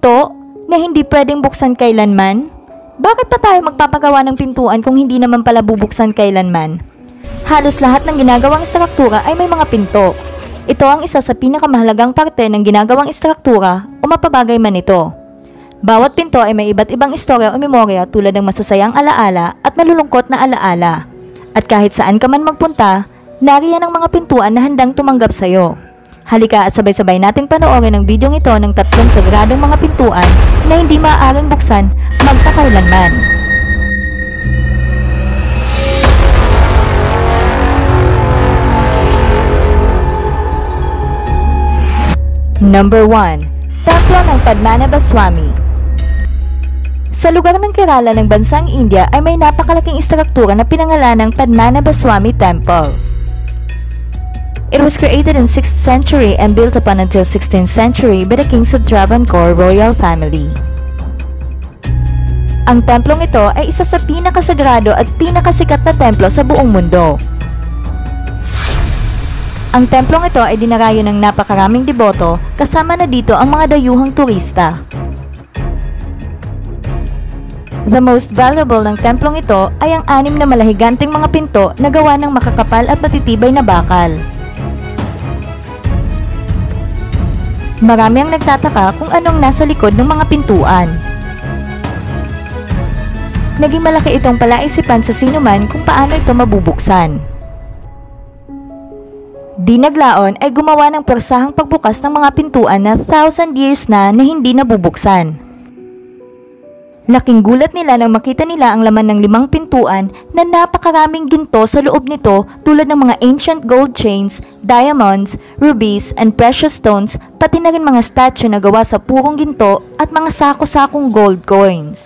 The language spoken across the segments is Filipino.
pinto na hindi pwedeng buksan kailanman? Bakit pa tayo magpapagawa ng pintuan kung hindi naman pala bubuksan kailanman? Halos lahat ng ginagawang istruktura ay may mga pinto. Ito ang isa sa pinakamahalagang parte ng ginagawang istruktura o mapabagay man ito. Bawat pinto ay may iba't ibang istorya o memorya tulad ng masasayang alaala at malulungkot na alaala. At kahit saan ka man magpunta, nariyan ang mga pintuan na handang tumanggap sa iyo. Halika at sabay-sabay nating panoorin ang videong ito ng 3 sagradong mga pintuan na hindi maaaring buksan magpakailanman. Number 1. Templo ng Padmanabhaswamy. Sa lugar ng Kerala ng bansang India ay may napakalaking istruktura na pinangalan ng Padmanabhaswamy Temple. It was created in 6th century and built upon until 16th century by the kings of Travancore royal family. Ang templong ito ay isa sa pinakasagrado at pinakasikat na templo sa buong mundo. Ang templong ito ay dinarayo ng napakaraming deboto, kasama na dito ang mga dayuhang turista. The most valuable ng templong ito ay ang 6 na malahiganting mga pinto na gawa ng makakapal at matitibay na bakal. Marami ang nagtataka kung anong nasa likod ng mga pintuan. Naging malaki itong palaisipan sa sinuman kung paano ito mabubuksan. Di naglaon ay gumawa ng persahang pagbukas ng mga pintuan na 1,000 years na hindi nabubuksan. Laking gulat nila nang makita nila ang laman ng 5 pintuan na napakaraming ginto sa loob nito tulad ng mga ancient gold chains, diamonds, rubies, and precious stones, pati na rin mga statue na gawa sa purong ginto at mga sako-sakong gold coins.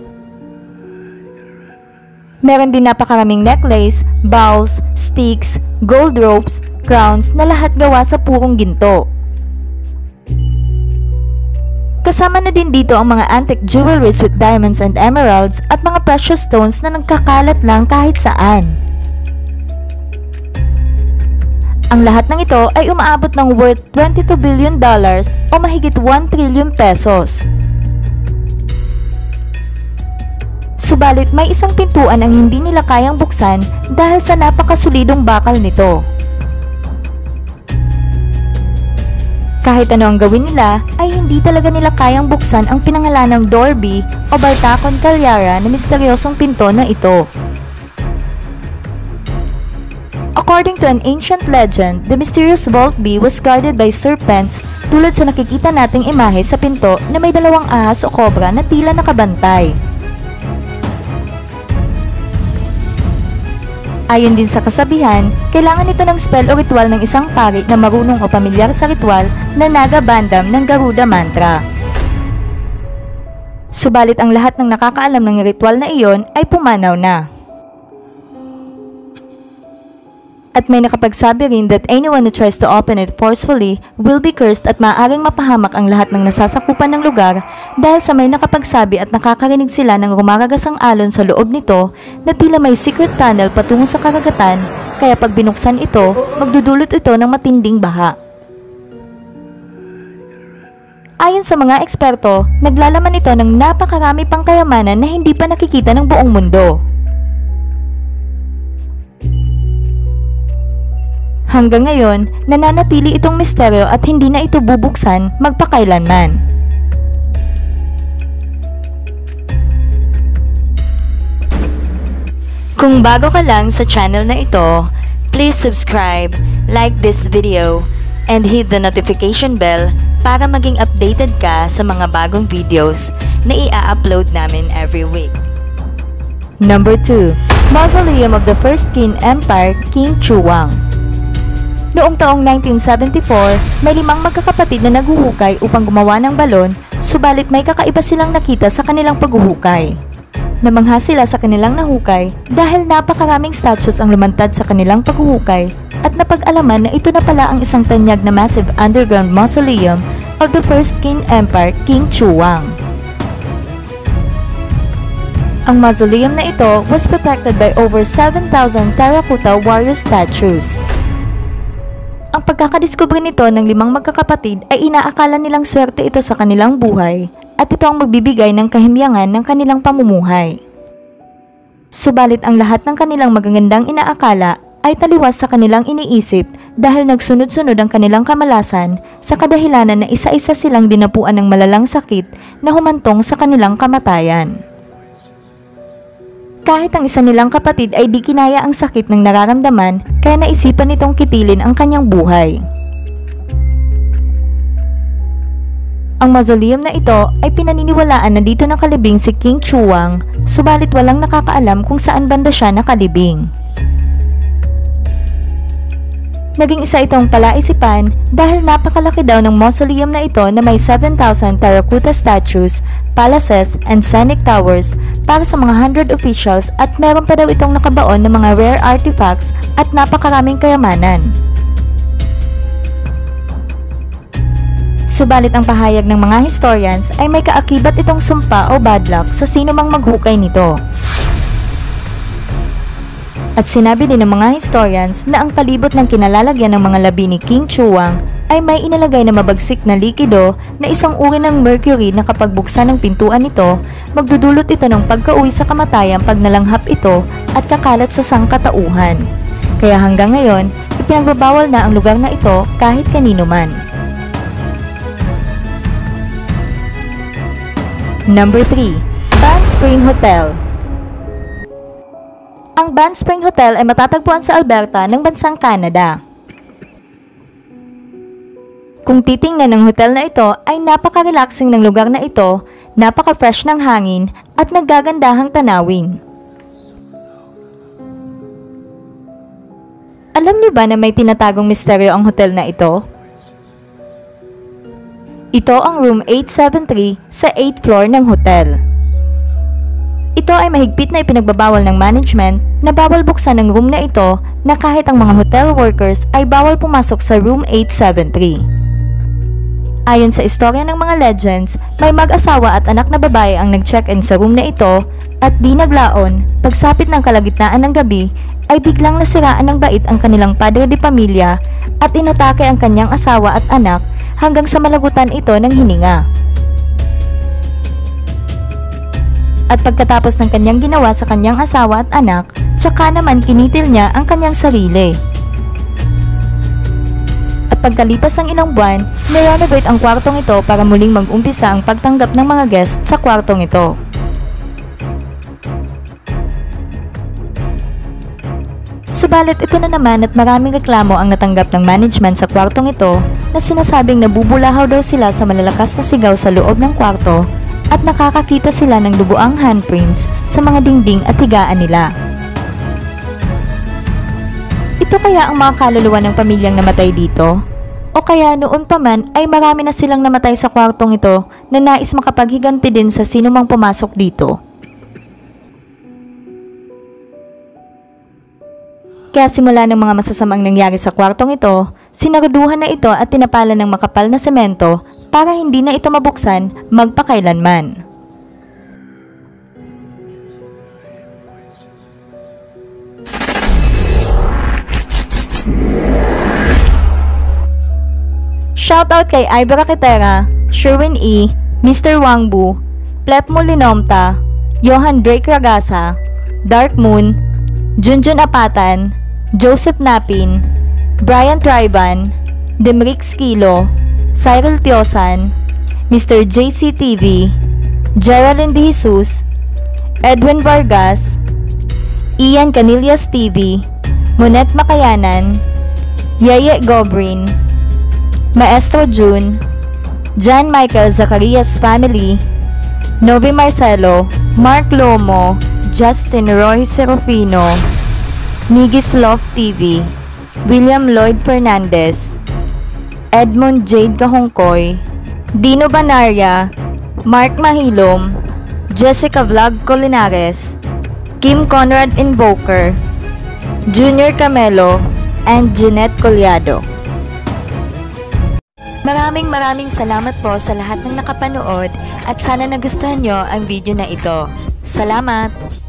Meron din napakaraming necklace, bowls, sticks, gold ropes, crowns na lahat gawa sa purong ginto. Kasama na din dito ang mga antique jewelries with diamonds and emeralds at mga precious stones na nagkakalat lang kahit saan. Ang lahat ng ito ay umaabot ng worth $22 billion o mahigit 1 trillion pesos. Subalit may isang pintuan ang hindi nila kayang buksan dahil sa napakasolidong bakal nito. Kahit ano ang gawin nila, ay hindi talaga nila kayang buksan ang pinangalanang Dorby o Bartakon Kalyara na misteryosong pinto na ito. According to an ancient legend, the mysterious vault B was guarded by serpents tulad sa nakikita nating imahe sa pinto na may 2 ahas o kobra na tila nakabantay. Ayon din sa kasabihan, kailangan ito ng spell o ritual ng isang pari na marunong o pamilyar sa ritual na Naga Bandam ng Garuda Mantra. Subalit ang lahat ng nakakaalam ng ritual na iyon ay pumanaw na. At may nakapagsabi rin that anyone who tries to open it forcefully will be cursed at maaaring mapahamak ang lahat ng nasasakupan ng lugar dahil sa may nakapagsabi at nakakarinig sila ng rumaragasang alon sa loob nito na tila may secret tunnel patungo sa karagatan, kaya pag binuksan ito, magdudulot ito ng matinding baha. Ayon sa mga eksperto, naglalaman ito ng napakarami pang kayamanan na hindi pa nakikita ng buong mundo. Hanggang ngayon, nananatili itong misteryo at hindi na ito bubuksan magpakailanman. Kung bago ka lang sa channel na ito, please subscribe, like this video, and hit the notification bell para maging updated ka sa mga bagong videos na i-upload namin every week. Number 2. Mausoleum of the First Qin Empire, King Chuang. Noong taong 1974, may 5 magkakapatid na naghuhukay upang gumawa ng balon, subalit may kakaiba silang nakita sa kanilang paghuhukay. Namangha sila sa kanilang nahukay dahil napakaraming statues ang lumantad sa kanilang paghuhukay at napag-alaman na ito na pala ang isang tanyag na massive underground mausoleum of the First Qin Empire, King Chuang. Ang mausoleum na ito was protected by over 7,000 terracotta warrior statues. Ang pagkakadiskubre nito ng 5 magkakapatid ay inaakala nilang swerte ito sa kanilang buhay at ito ang magbibigay ng kahimyangan ng kanilang pamumuhay. Subalit ang lahat ng kanilang magagandang inaakala ay taliwas sa kanilang iniisip dahil nagsunod-sunod ang kanilang kamalasan sa kadahilanan na isa-isa silang dinapuan ng malalang sakit na humantong sa kanilang kamatayan. Kahit ang isa nilang kapatid ay di kinaya ang sakit ng nararamdaman kaya naisipan nitong kitilin ang kanyang buhay. Ang mausoleum na ito ay pinaniniwalaan na dito nakalibing si King Chuang, subalit walang nakakaalam kung saan banda siya nakalibing. Naging isa itong palaisipan dahil napakalaki daw ng mausoleum na ito na may 7,000 terracotta statues, palaces, and scenic towers para sa mga 100 officials at meron pa daw itong nakabaon ng mga rare artifacts at napakaraming kayamanan. Subalit ang pahayag ng mga historians ay may kaakibat itong sumpa o bad luck sa sino mang maghukay nito. At sinabi din ng mga historians na ang palibot ng kinalalagyan ng mga labi ni King Chuang ay may inalagay na mabagsik na likido na isang uri ng mercury na kapag buksan ng pintuan nito, magdudulot ito ng pagkauwi sa kamatayan pag nalanghap ito at kakalat sa sangkatauhan. Kaya hanggang ngayon, ipinagbabawal na ang lugar na ito kahit kanino man. Number 3. Band Spring Hotel. Ang Band Spring Hotel ay matatagpuan sa Alberta ng bansang Canada. Kung titingnan ng hotel na ito ay napaka-relaxing ng lugar na ito, napaka-fresh ng hangin at naggagandahang tanawin. Alam niyo ba na may tinatagong misteryo ang hotel na ito? Ito ang room 873 sa 8th floor ng hotel. Ito ay mahigpit na ipinagbabawal ng management na bawal buksan ang room na ito na kahit ang mga hotel workers ay bawal pumasok sa room 873. Ayon sa istorya ng mga legends, may mag-asawa at anak na babae ang nag-check-in sa room na ito at di naglaon, pagsapit ng kalagitnaan ng gabi ay biglang nasiraan ng bait ang kanilang padre de pamilya at inatake ang kanyang asawa at anak hanggang sa malagutan ito ng hininga. At pagkatapos ng kanyang ginawa sa kanyang asawa at anak, tsaka naman kinitil niya ang kanyang sarili. At pagkalipas ng ilang buwan, nirenovate ang kwartong ito para muling mag-umpisa ang pagtanggap ng mga guests sa kwartong ito. Subalit ito na naman at maraming reklamo ang natanggap ng management sa kwartong ito na sinasabing nabubulahaw daw sila sa malalakas na sigaw sa loob ng kwarto at nakakakita sila ng duguang handprints sa mga dingding at higaan nila. Ito kaya ang mga kaluluwa ng pamilyang namatay dito? O kaya noon pa man ay marami na silang namatay sa kwartong ito na nais makapaghiganti din sa sino mang pumasok dito? Kaya simula ng mga masasamang nangyari sa kwartong ito, sinaraduhan na ito at tinapalan ng makapal na semento para hindi na ito mabuksan magpakailanman. Shoutout kay Ibra Kitera, Sherwin E., Mr. Wangbu, Plep Mulinomta, Johan Drake Ragasa, Dark Moon, Junjun Apatan, Joseph Napin, Brian Triban, Demrix Kilo, Cyril Tiosan, Mr. JCTV, Geraldine De Jesus, Edwin Vargas, Ian Canillas TV, Monet Makayanan, Yeye Gobrin, Maestro June, John Michael Zacarias Family, Novi Marcelo, Mark Lomo, Justin Roy Serofino, Migis Love TV, William Lloyd Fernandez, Edmond Jade Kahongkoy, Dino Banaria, Mark Mahilom, Jessica Vlog Colinares, Kim Conrad Invoker, Junior Camelo, and Jeanette Collado. Maraming salamat po sa lahat ng nakapanood at sana nagustuhan nyo ang video na ito. Salamat!